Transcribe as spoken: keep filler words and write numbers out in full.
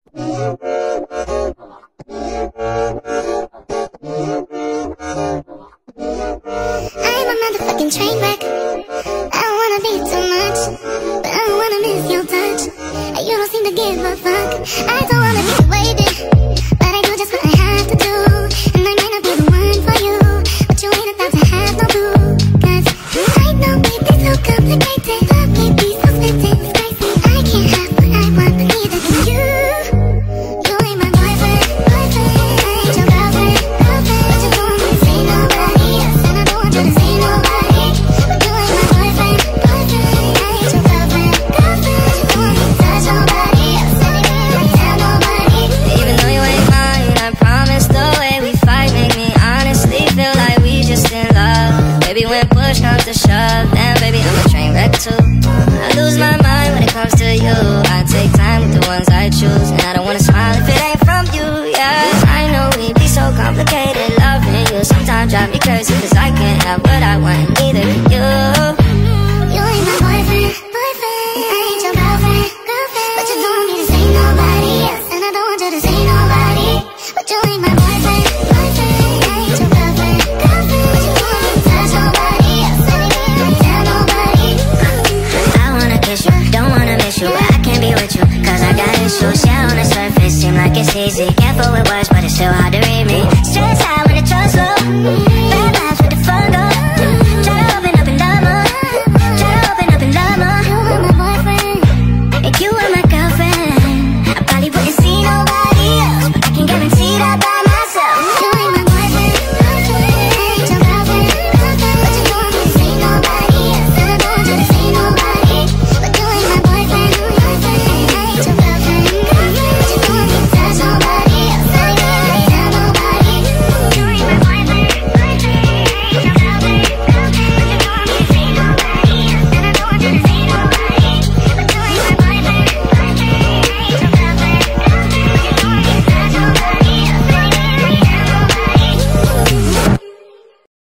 I'm a motherfucking train wreck. I don't wanna be too much, but I don't wanna miss your touch. You don't seem to give a fuck. I don't wanna be waiting, but I do just what I have to do. And I might not be the one for you, but you ain't about to have no clue. Cause I know baby's so complicated, but baby's so spitting, it's crazy. I can't have what I want, but neither can you. You ain't my boyfriend, boyfriend. I ain't your girlfriend, girlfriend. But you don't want me to say nobody else, and I don't want you to say nobody. But you ain't my boyfriend, boyfriend. I ain't your girlfriend, girlfriend. But you don't want me to touch nobody else, and I don't want to tell nobody. Even though you ain't mine, I promise the way we fight make me honestly feel like we just in love. Baby, when push comes to shove, then baby, I'm a train wreck too. I lose my mind when it comes to you. I take time with the ones I choose, and I don't wanna smile if it ain't from you, yeah. I know we be so complicated, loving you sometimes drive me crazy, cause I can't have what I want, and neither can you. You ain't my boyfriend, boyfriend. I ain't your girlfriend, girlfriend. But you don't want me to say nobody else, and I don't want you to say nobody. But you ain't my boyfriend, boyfriend. I ain't your girlfriend, girlfriend. But you don't want me to touch nobody else, and I don't want to tell nobody. I wanna kiss you, don't wanna miss you, but I can't be with you, cause I got issues. Yeah, on the surface, seem like it's easy. Careful with words, but it's still hard to read me. Stress high when the trust low.